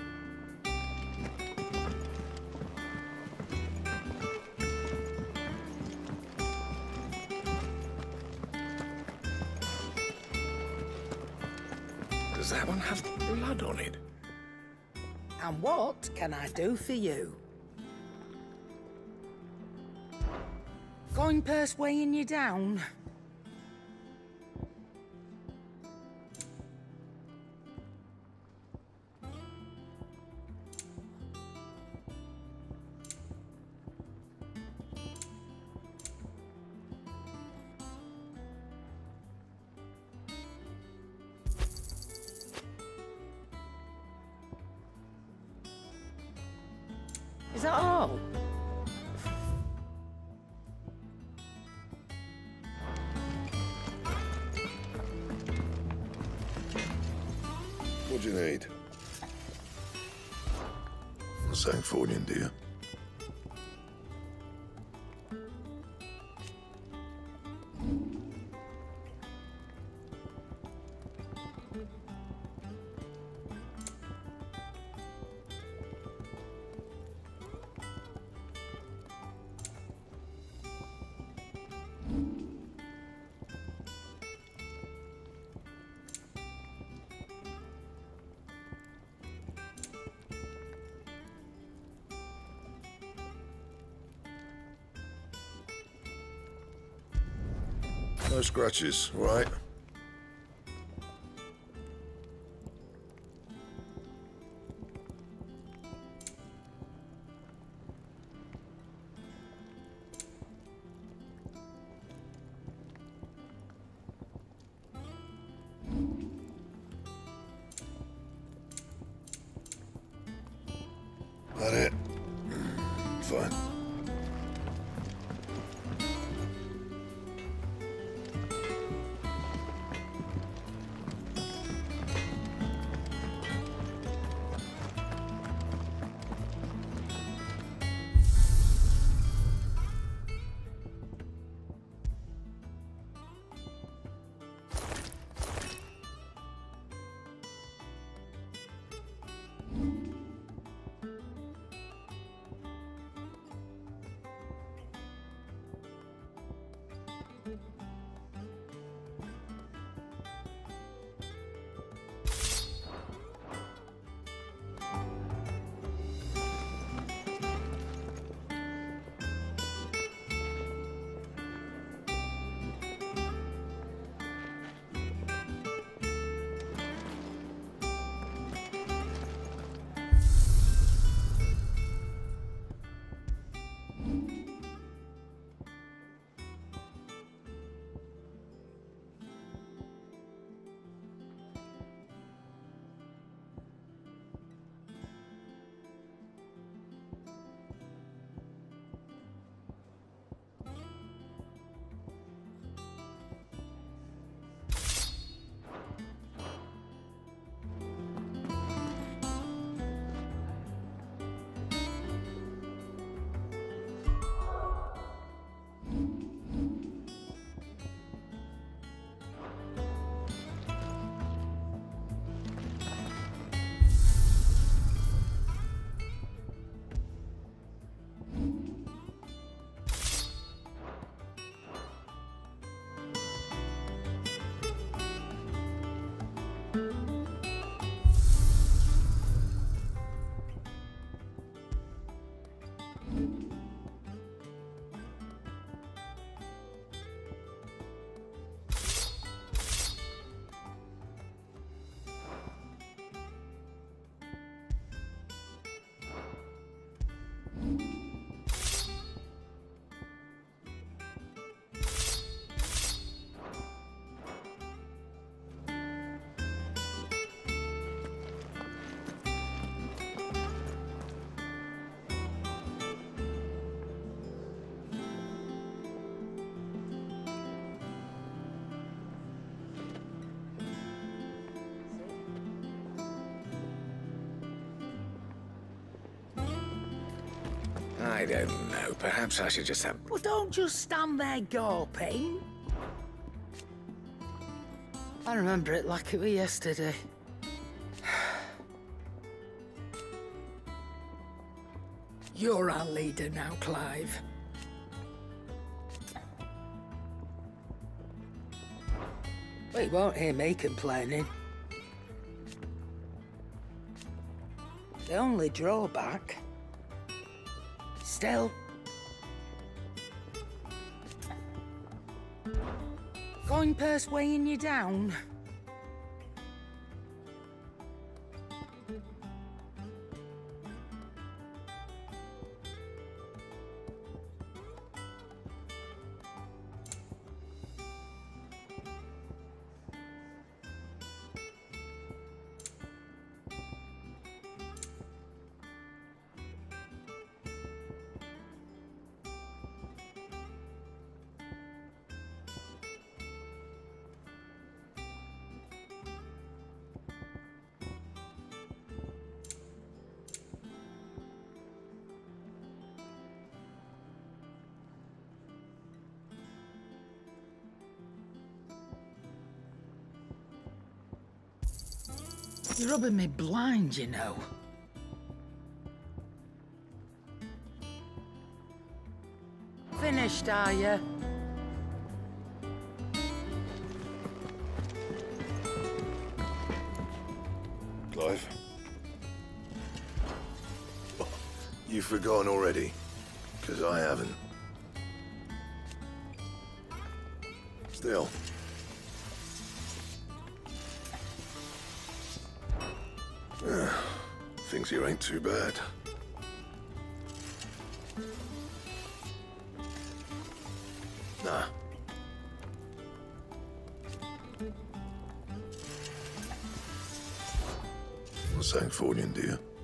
Does that one have blood on it? And what can I do for you? Coin purse weighing you down? Is that all? What do you need? Something for you, dear. No scratches, right? That it? Fine. I don't know. Perhaps I should just have... Well, don't just stand there gawping. I remember it like it was yesterday. You're our leader now, Clive. Well, you won't hear me complaining. The only drawback... Still... Coin purse weighing you down? You're rubbing me blind, you know. Finished, are you? Clive? You've forgotten already, because I haven't. Still. Things here ain't too bad. Nah. What's saying, Fordian, dear?